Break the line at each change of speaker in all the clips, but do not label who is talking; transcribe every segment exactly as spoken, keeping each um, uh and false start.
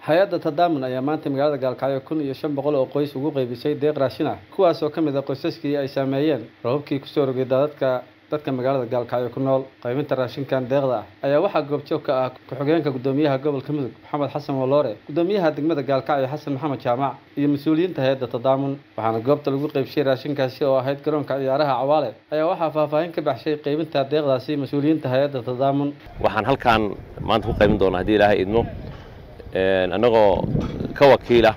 hay-adda Tadaamun ayaa maanta magaalada Gaalkacyo kun iyo shan boqol oo qoys ugu qaybisay deeq raashin ah kuwaas oo ka mid ah qoysaskii ay saameeyeen roobkii ku soo rogay dadka dadka magaalada Gaalkacyo ku nool. Qaybinta raashinkan deeqda ah ayaa waxaa goobjoog ka ah ku-xigeenka gudoomiyaha gobolka Mudug Maxamed Xasan Waloore, gudoomiyaha degmada Gaalkacyo Xasan Maxamed Jaamac iyo mas'uuliyiinta hay-adda Tadaamun. Waxaana goobta lagu qaybshay raashinkaasi oo ahayd garoonka ciyaaraha Cawaale ayaa waxaa faahfaahin ka baxshay qaybinta deeqdaasi mas'uuliyiinta hay-adda Tadaamun.
Waxaan halkaan maanta ku qaybin doonaa haddii Ilaahay idmo anagoo ka wakiila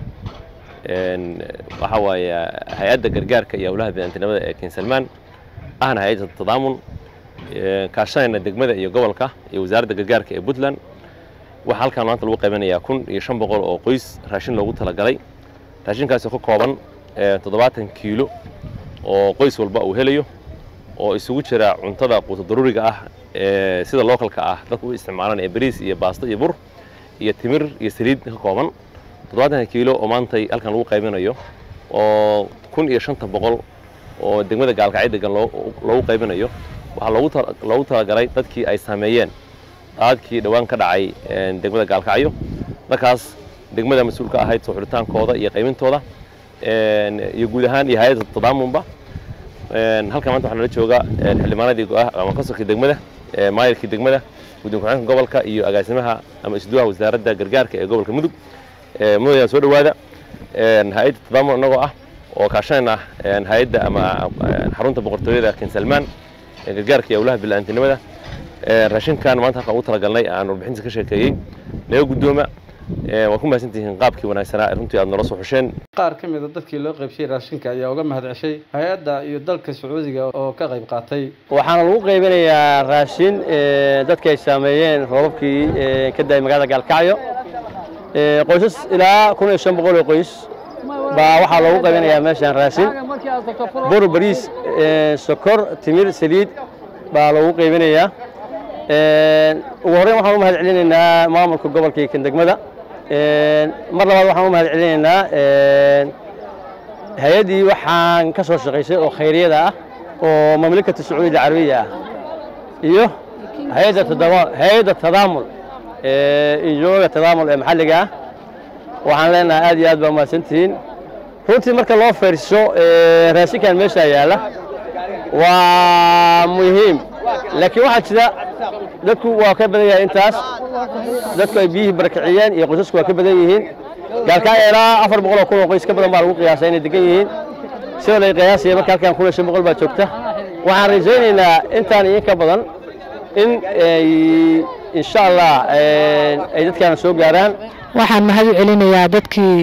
waxa waaye hay-adda gargaarka iyo howlaha bini'aadantinimada ee King Salman ahna hay-adda Tadaamun kaashanayna degmada iyo gobolka iyo wasaaradda gargaarka ee Puntland. waxa halkaan maanta lagu qaybinayaa kun iyo shan boqol oo qoys raashin loogu talagalay. raashinkaas oo ka kooban toddobaatan kiilo oo qoys walba uu helayo oo isugu jira cuntada quuto daruuriga ah ee sida localka ah dadku u isticmaalaan ee bariis iyo baasto iyo bur iyo timir iyo saliid ka kooban toddobaatan kiilo oo maanta halkan lagu qaybinayo oo kun iyo shan boqol oo degmada Gaalkacyo degan loogu qaybinayo. waxa loogu loogu talagalay dadkii ay saameeyeen aadkii dhawaan ka dhacay degmada Gaalkacyo markaas degmada mas'uulka ahayd soo xulitaankooda iyo qaybintooda iyo guud ahaan iyo hay'adda Tadaamunba. halkan maanta waxaa la jooga xildhibaanadii ama kasolkii degmada maayirkii degmada gudoomiyaha gobolka iyo agaasimaha ama isduwaha wasaaradda gargaarka ee gobolka Mudug. mudane soo dhawaada hay'adda Tadaamun anagoo ah oo kaashanayna hay'adda ama xarunta boqortooyada King Salman gargaarka iyo howlaha bini'aadantinimada. raashinkan maanta halka ugu talagalnay aan warbixinta ka sheekeeyay naga gudooma waa ku mahadsantihiin qaabkii wanaagsanaa runtii aad nala soo xusheen.
qaar ka mid ah dadkii loo qaybshay raashinka ayaa uga mahadceshay hay'adda iyo dalka Sacuudiga oo ka qayb qaatay.
waxaana lagu qaybinayaa raashin dadka ay saameeyeen roobkii ka daay magaalada Gaalkacyo qoysas ilaa kun iyo shan boqol oo qoys baa waxaa loogu qaybinayaa meeshan raashin bur bariis sokor timir saliid baa loogu qaybinayaa. ugu horreyn waxaan u mahad celinaynaa maamulka gobolka iyo degmada. mar labaad waxaan u mahad celinaynaa hay-addii waxaan ka soo shaqaysay oo khayriyada ah oo mamlakada Sacuudiga Carabiga ah iyo hay-adda Tadaamun hay-adda Tadaamun injooga Tadaamun ee maxalliga ah. waxaan leenahay aad iyo aad baa mahadsantihiin. runtii marka loo fiiriso raashinkan meesha yaala waa muhiim laakiin waxa jira dadku waa ka badan yahay intaas dadku ay biyihii barakiciyeen iyo qoysasku waa ka badan yihiin. Gaalkacyo ilaa afar boqol oo kun oo qoys ka badan baa lagu qiyaasay inay degan yihiin sida la qiyaasay marka halkan kun iyo shan boqol baa joogta. waxaan rajaynaynaa intaan iyo ka badan in insha Allah ay dadkan soo gaaraan.
waxaan mahad celinayaa dadkii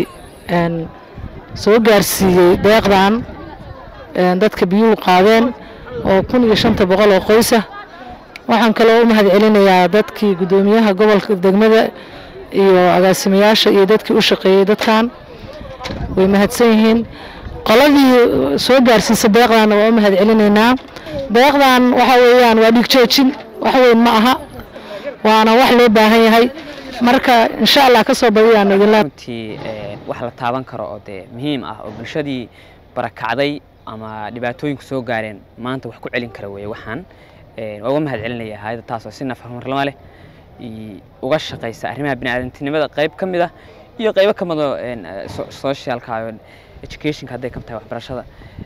soo gaarsiiyay deeqdan dadka biyuhu qaadeen oo kun iyo shan boqol oo qoys ah. waxaan kaloo u mahad celinayaa dadkii gudoomiyaha gobolka degmada iyo agaasimayaasha iyo dadkii u shaqeeyay dadkan way mahadsan yihiin. qoladii soo gaarsiisay deeqdan waa u mahad celinaynaa. deeqdan waxa weeyaan waa dhig joojin wax weyn ma aha waana wax loo baahan yahay marka insha Allah ka soo badiyaan idin
runtii wax la taaban karo oo de muhiim ah oo bulshadii barakacday ama dhibaatooyinku soo gaareen maanta wax ku celin kara weey. waxaan waa uga mahad celinayaa hay'adda taas oo si nafar marlama leh uga shaqeysa arrimaha bini'aadantinimada qayb ka mid ah iyo qaybo ka mid ah socialka iyo educationka hadday ka tahay waxbarashada.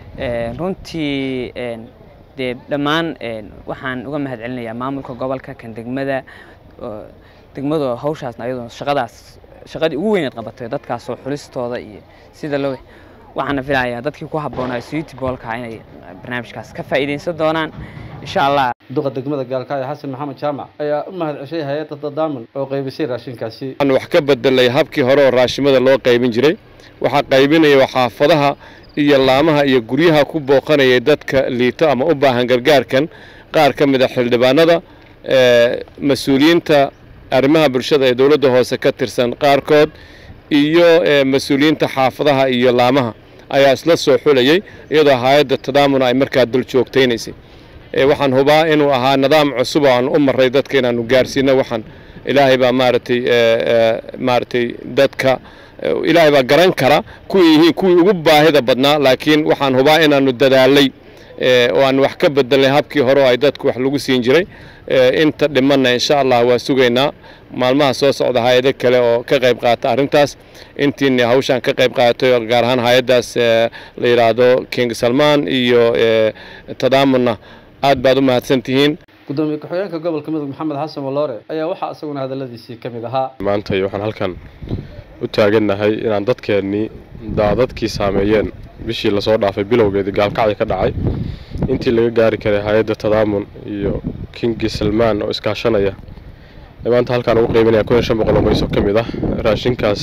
runtii de dhammaan waxaan uga mahad celinayaa maamulka gobolka kan degmada degmada hawshaasna ayadoo shaqadaas shaqadii ugu weyn qabatay dadkaas oo xulistooda iyo sida loo waxaan filayaa dadkii ku habboonaa City Boolka inay barnaamijkaas ka faa'iideysan doonaan insha Allah.
duqa degmada Gaalkacyo Xasan Maxamed Jaamac ayaa u mahad ceshay hay'adda Tadaamun oo qaybisay raashinkaasi.
aan wax ka bedelay habkii hore oo raashimada loo qaybin jiray. waxa qaybinaya xaafadaha iyo laamaha iyo guryaha ku booqanaya dadka liito ama u baahan gargaarkan qaar ka mid ah xildhibaanada mas'uuliyiinta arrimaha bulshada ee dawladda hoose ka tirsan qaarkood iyo mas'uuliyiinta xaafadaha iyo laamaha ayaa isla soo xulayay iyadoo hay'adda Tadaamun ay markaa dul joogtaynaysay. waxaan hubaa inuu ahaa nidaam cusub oo aan u maray dadka inaanu gaarsiino. waxaan ilaahay baa maartay maartay dadka ilaahay baa garan kara kuwii kuwii ugu baahida badnaa laakiin waxaan hubaa inaanu dadaalay oo aan wax ka bedelnay habkii hore oo ay dadku wax lagu siin jiray inta dhimanna insha Allah waa sugaynaa maalmaha soo socda hay'ado kale oo ka qayb qaata arrintaas intii hawshan ka qayb qaatay gaar ahaan hay'adaas la yiraahdo King Salman iyo Tadamuna aad baad u mahadsantihiin
gudoomiye ku-xigeenka gobolka Mudug Maxamed Xasan Waloore ayaa waxa asaguna hadaladiisii kamid ahaa
maanta waxaan halkan u taaganahay inaan dadkeenii daadadkii saameeyeen bishii la soo dhaafay bilowgeedii gaalkacyo ka dhacay intii laga gaari karay hay'adda Tadaamun iyo King Salman oo iskaashanaya maanta halkan ugu qeybinaya kun iyo shan boqol oo qoys oo kamid ah raashinkaas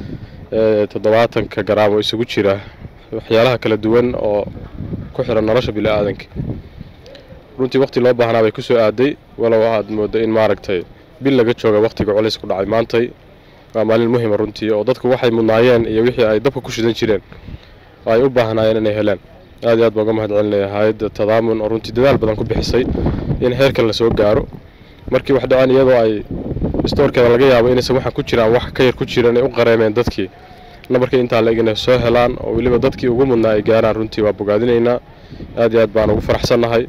toddobaatan garaam oo isugu jira waxyaalaha kala duwan oo ku xiran nolosha bini'aadanka runtii waqti loo baahnaa bay ku soo aaday walaw aad moodo in maaragtay bil laga jooga waqtiga culays ku dhacay maantay waa maalin muhiim ah runtii oo dadku waxay mudnaayeen iyo wixii ay dabka ku shidan jireen ay u baahnaayeen inay helaan aad iyo aad baan uga mahadcelinayaa hay'adda Tadaamun oo runtii dadaal badan ku bixisay in heerkan la soo gaaro markii wax dhacaan iyadoo ay stoorkeeda laga yaabo inaysan waxa ku jiraan wax ka yar ku jiraan ay u qareemeen dadkii nabarkii inta la eegna soo helaan oo waliba dadkii ugu mudnaa ay gaaraan runtii waa bogaadinaynaa aad iyo aad baan ugu faraxsanahay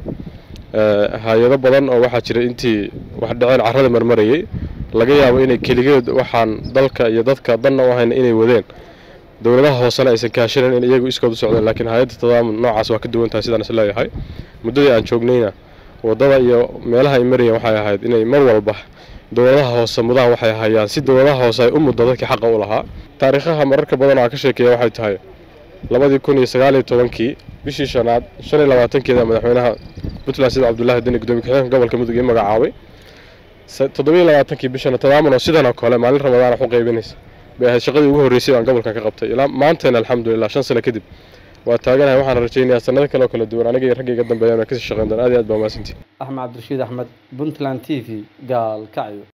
hay'ado badan oo waxa jira intii wax dhaceen carrada marmarayay laga yaabo inay kaligeed waxaan dalka iyo dadka dan u ahayn inay wadeen dawladaha hoosana aysan kaashanin in iyagu iskood u socdaan laakiin hay'adda Tadaamun noocaas waa ka duwan tahay sidaan isla leeyahay muddadii aan joognayna wadada iyo meelaha ay marayeen waxay ahayd inay mar walba dawladaha hoose mudaan waxay hayaan si dawladaha hoose ay u muddo dadkii xaq u lahaa taariikhaha mararka badan oo ka sheekeeya waxay tahay labadii kun iyo sagaal iyo tobankii bishii shanaad shan iyo labaatankeeda madaxweynaha Puntland Sida Cabdullaahi Deni gudoomiye ku-xigeenka gobolka Mudug ee magacaabay toddoba iyo labaatankii bishana Tadaamun oo sidan oo kale maalin Ramadaan wax u qaybinaysa bay ahayd shaqadii ugu horeysay aan gobolka ka qabtay ilaa maantana alxamdulillah shan sano kadib waa taaganahay waxaan rajaynayaa sanado kale oo kala duwan aniga iyo raggayga dambeeyana ka shaqeyn doona aad iyo aad baa mahadsantihiin
Axmed Cabdirashiid Axmed Puntland T V gaal kacyo